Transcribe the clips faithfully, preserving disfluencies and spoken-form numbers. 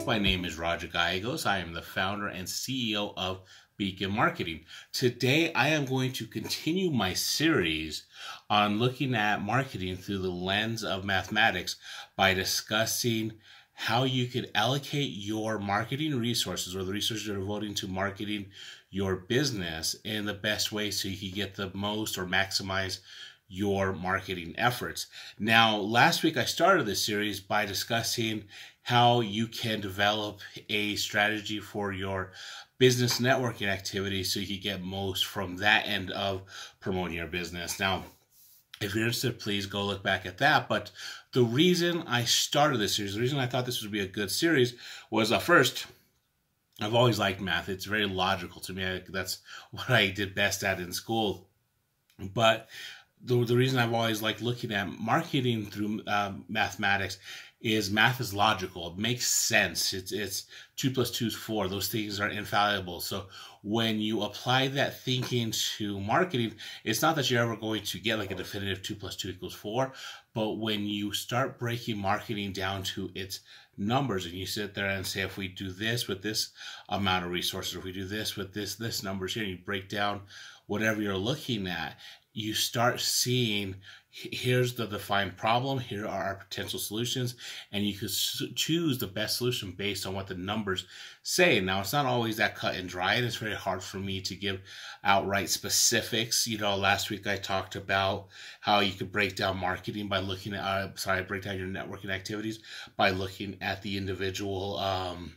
My name is Roger Gallegos. I am the founder and C E O of Beacon Marketing. Today, I am going to continue my series on looking at marketing through the lens of mathematics by discussing how you could allocate your marketing resources or the resources you're devoting to marketing your business in the best way so you can get the most or maximize your marketing efforts. Now, last week I started this series by discussing how you can develop a strategy for your business networking activity so you can get most from that end of promoting your business. Now, if you're interested, please go look back at that. But the reason I started this series, the reason I thought this would be a good series was uh, first, I've always liked math. It's very logical to me. I, that's what I did best at in school. But the, the reason I've always liked looking at marketing through uh, mathematics is math is logical. It makes sense. It's, it's two plus two is four. Those things are infallible. So when you apply that thinking to marketing, it's not that you're ever going to get like a definitive two plus two equals four, but when you start breaking marketing down to its numbers and you sit there and say, if we do this with this amount of resources, if we do this with this, this numbers here, and you break down whatever you're looking at, you start seeing here's the defined problem, here are our potential solutions, and you could choose the best solution based on what the numbers say. Now, it's not always that cut and dry, and it's very hard for me to give outright specifics. You know, last week I talked about how you could break down marketing by looking at, uh, sorry, break down your networking activities by looking at the individual um,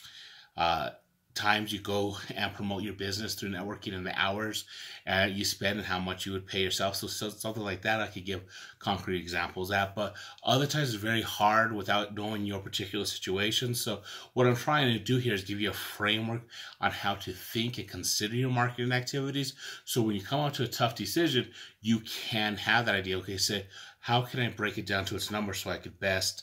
uh, times you go and promote your business through networking and the hours uh, you spend and how much you would pay yourself. So, so something like that I could give concrete examples at, but other times it's very hard without knowing your particular situation. So what I'm trying to do here is give you a framework on how to think and consider your marketing activities. So when you come up to a tough decision, you can have that idea. Okay, say, how can I break it down to its numbers so I could best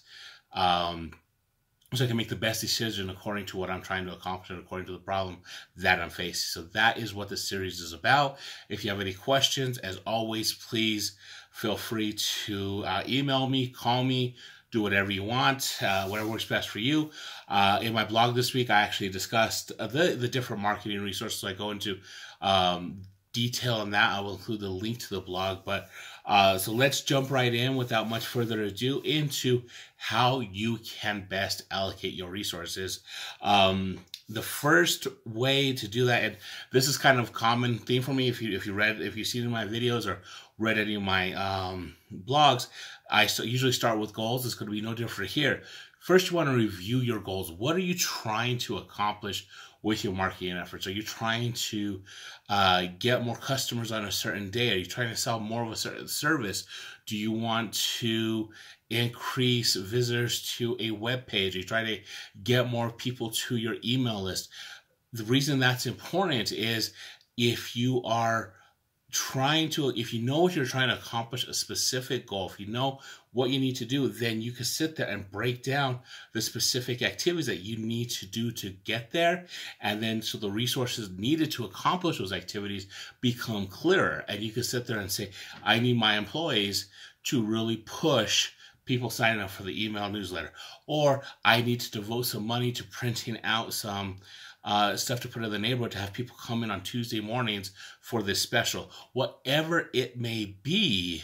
um, so I can make the best decision according to what I'm trying to accomplish and according to the problem that I'm facing. So that is what this series is about. If you have any questions, as always, please feel free to uh, email me, call me, do whatever you want, uh, whatever works best for you. Uh, in my blog this week, I actually discussed uh, the, the different marketing resources. So I go into um, detail on that. I will include the link to the blog. But uh, so let's jump right in without much further ado into how you can best allocate your resources. Um, the first way to do that, and this is kind of a common theme for me. If you if you read if you've seen my videos or read any of my um, blogs, I usually start with goals. It's going to be no different here. First, you want to review your goals. What are you trying to accomplish with your marketing efforts? Are you trying to uh, get more customers on a certain day? Are you trying to sell more of a certain service? Do you want to increase visitors to a web page? Are you trying to get more people to your email list? The reason that's important is if you are trying to, if you know what you're trying to accomplish, a specific goal, if you know what you need to do, then you can sit there and break down the specific activities that you need to do to get there. And then so the resources needed to accomplish those activities become clearer. And you can sit there and say, I need my employees to really push people signing up for the email newsletter, or I need to devote some money to printing out some Uh, stuff to put in the neighborhood to have people come in on Tuesday mornings for this special. Whatever it may be,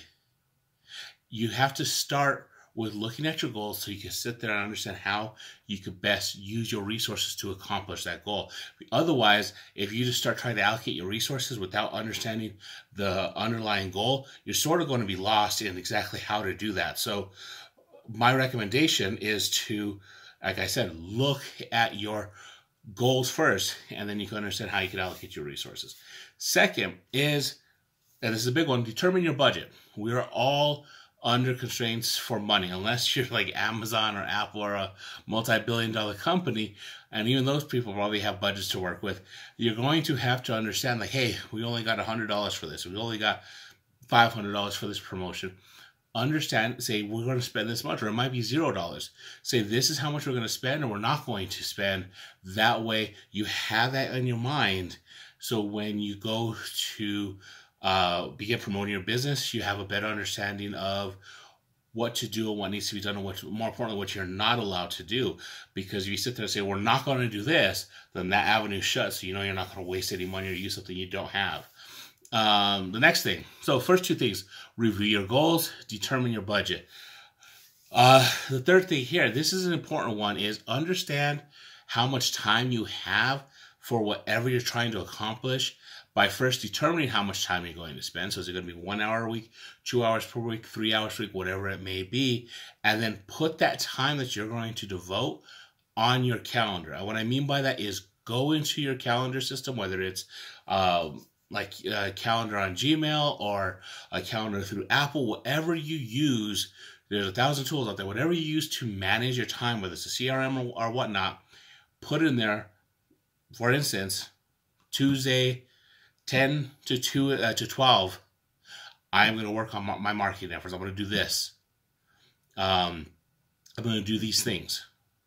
you have to start with looking at your goals so you can sit there and understand how you could best use your resources to accomplish that goal. Otherwise, if you just start trying to allocate your resources without understanding the underlying goal, you're sort of going to be lost in exactly how to do that. So my recommendation is to, like I said, look at your goals first, and then you can understand how you can allocate your resources. Second is, and this is a big one, determine your budget. We are all under constraints for money, unless you're like Amazon or Apple or a multi-billion dollar company, and even those people probably have budgets to work with. You're going to have to understand, like, hey, we only got one hundred dollars for this. We only got five hundred dollars for this promotion. Understand, say, we're going to spend this much, or it might be zero dollars. Say, this is how much we're going to spend, and we're not going to spend. That way, you have that in your mind. So when you go to uh, begin promoting your business, you have a better understanding of what to do and what needs to be done, and what, more importantly, what you're not allowed to do. Because if you sit there and say, we're not going to do this, then that avenue shuts. So you know you're not going to waste any money or use something you don't have. Um, the next thing. So first two things, review your goals, determine your budget. Uh, the third thing here, this is an important one, is understand how much time you have for whatever you're trying to accomplish by first determining how much time you're going to spend. So is it going to be one hour a week, two hours per week, three hours per week, whatever it may be, and then put that time that you're going to devote on your calendar. And what I mean by that is go into your calendar system, whether it's um, like a calendar on Gmail or a calendar through Apple, whatever you use. There's a thousand tools out there. Whatever you use to manage your time, whether it's a C R M or, or whatnot, put in there. For instance, Tuesday, ten to two uh, to twelve, I'm going to work on my, my marketing efforts. I'm going to do this. Um, I'm going to do these things.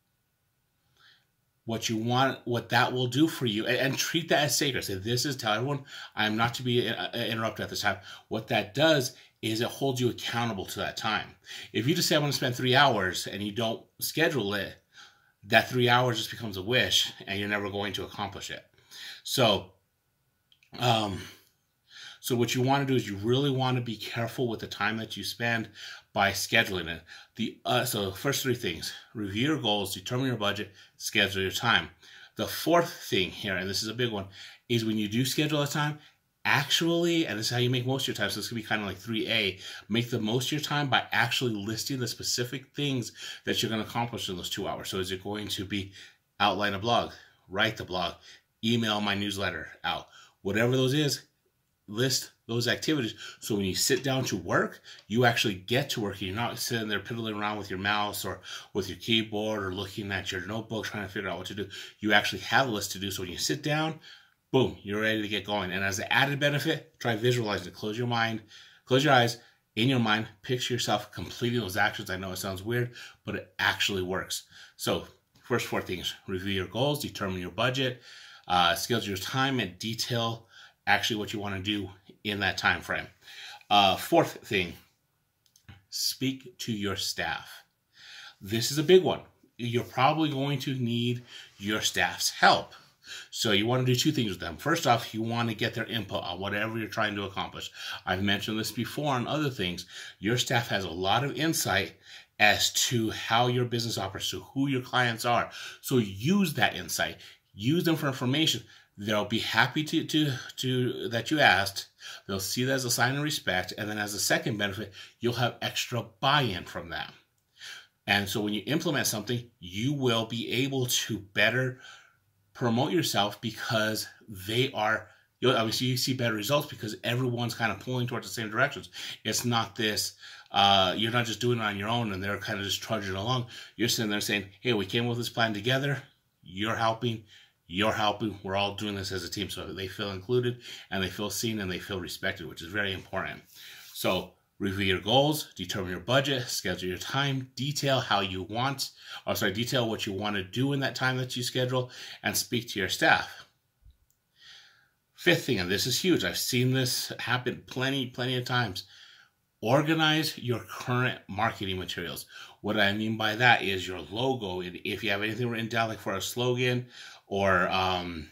What you want, what that will do for you, and, and treat that as sacred. Say, this is, tell everyone, I am not to be uh, interrupted at this time. What that does is it holds you accountable to that time. If you just say, I'm going to spend three hours and you don't schedule it, that three hours just becomes a wish and you're never going to accomplish it. So, um, so what you want to do is you really want to be careful with the time that you spend by scheduling it. The uh, so first three things: review your goals, determine your budget, schedule your time. The fourth thing here, and this is a big one, is when you do schedule a time, actually, and this is how you make most of your time, so this could be kind of like three A, make the most of your time by actually listing the specific things that you're going to accomplish in those two hours. So is it going to be outline a blog, write the blog, email my newsletter out, whatever those is, list those activities. So when you sit down to work, you actually get to work. You're not sitting there piddling around with your mouse or with your keyboard or looking at your notebook trying to figure out what to do. You actually have a list to do. So when you sit down, boom, you're ready to get going. And as an added benefit, try visualizing it. Close your mind, close your eyes, in your mind, picture yourself completing those actions. I know it sounds weird, but it actually works. So first four things: review your goals, determine your budget, uh, schedule your time, and detail actually what you want to do in that time frame. Uh, fourth thing, speak to your staff. This is a big one. You're probably going to need your staff's help. So you want to do two things with them. First off, you want to get their input on whatever you're trying to accomplish. I've mentioned this before on other things. Your staff has a lot of insight as to how your business operates, to who your clients are. So use that insight. Use them for information. They'll be happy to, to, to that you asked. They'll see that as a sign of respect. And then as a second benefit, you'll have extra buy-in from them. And so when you implement something, you will be able to better promote yourself because they are, you'll obviously you see better results because everyone's kind of pulling towards the same directions. It's not this, uh, you're not just doing it on your own and they're kind of just trudging along. You're sitting there saying, hey, we came up with this plan together. You're helping. You're helping. We're all doing this as a team. So they feel included and they feel seen and they feel respected, which is very important. So review your goals, determine your budget, schedule your time, detail how you want, or sorry, detail what you want to do in that time that you schedule, and speak to your staff. Fifth thing, and this is huge, I've seen this happen plenty, plenty of times. Organize your current marketing materials. What I mean by that is your logo. If you have anything written down, like for a slogan or um,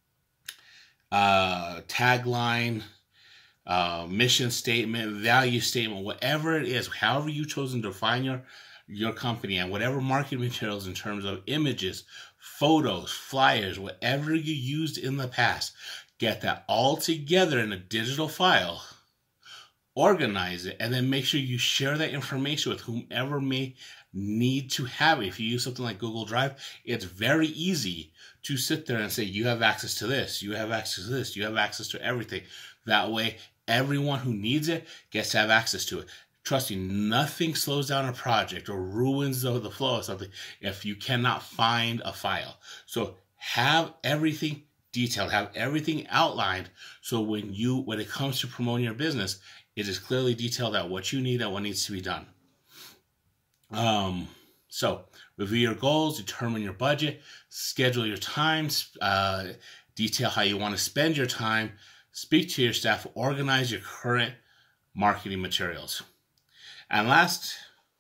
uh, tagline, uh, mission statement, value statement, whatever it is, however you've chosen to define your, your company, and whatever marketing materials in terms of images, photos, flyers, whatever you used in the past, get that all together in a digital file. Organize it, and then make sure you share that information with whomever may need to have it. If you use something like Google Drive, it's very easy to sit there and say, you have access to this, you have access to this, you have access to everything. That way, everyone who needs it gets to have access to it. Trust me, nothing slows down a project or ruins the, the flow of something if you cannot find a file. So have everything detailed, have everything outlined, so when you, when it comes to promoting your business, it is clearly detailed out what you need and what needs to be done. Um, so review your goals, determine your budget, schedule your times, uh, detail how you want to spend your time, speak to your staff, organize your current marketing materials. And last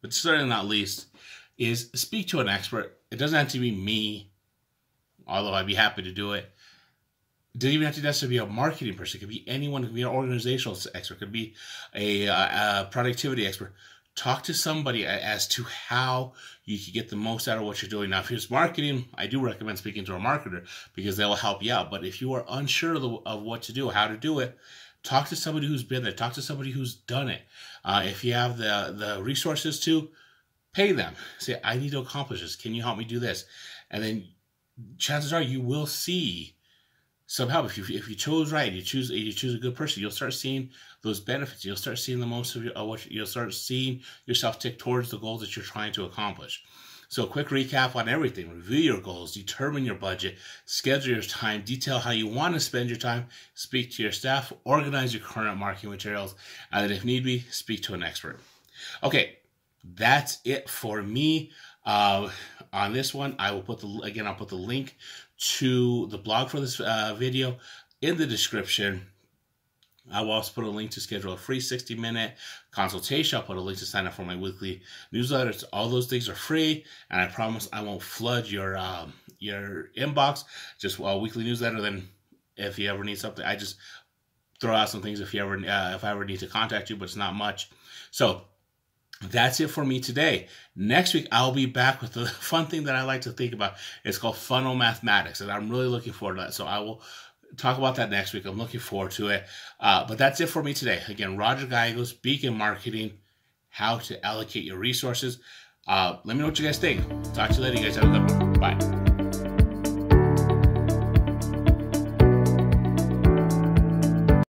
but certainly not least, is speak to an expert. It doesn't have to be me, although I'd be happy to do it. It doesn't even have to necessarily be a marketing person. It could be anyone. It could be an organizational expert. It could be a, a productivity expert. Talk to somebody as to how you can get the most out of what you're doing. Now, if it's marketing, I do recommend speaking to a marketer because they will help you out. But if you are unsure of, the, of what to do, how to do it, talk to somebody who's been there. Talk to somebody who's done it. Uh, if you have the, the resources to, pay them. Say, I need to accomplish this. Can you help me do this? And then chances are you will see some help. If you if you chose right, you choose you choose a good person, you'll start seeing those benefits. You'll start seeing the most of, your, of what you'll start seeing yourself tick towards the goals that you're trying to accomplish. So a quick recap on everything. Review your goals, determine your budget, schedule your time, detail how you want to spend your time, speak to your staff, organize your current marketing materials, and then if need be, speak to an expert. Okay, that's it for me. Uh, on this one, I will put the, again, I'll put the link to the blog for this uh, video in the description. I will also put a link to schedule a free sixty minute consultation. I'll put a link to sign up for my weekly newsletters. All those things are free, and I promise I won't flood your um, your inbox. Just a weekly newsletter. Then, if you ever need something, I just throw out some things if you ever uh, if I ever need to contact you, but it's not much. So that's it for me today. Next week, I'll be back with the fun thing that I like to think about. It's called funnel mathematics, and I'm really looking forward to that. So I will talk about that next week. I'm looking forward to it. Uh, but that's it for me today. Again, Roger Gallegos, Beacon Marketing, how to allocate your resources. Uh, let me know what you guys think. Talk to you later. You guys have a good one. Bye.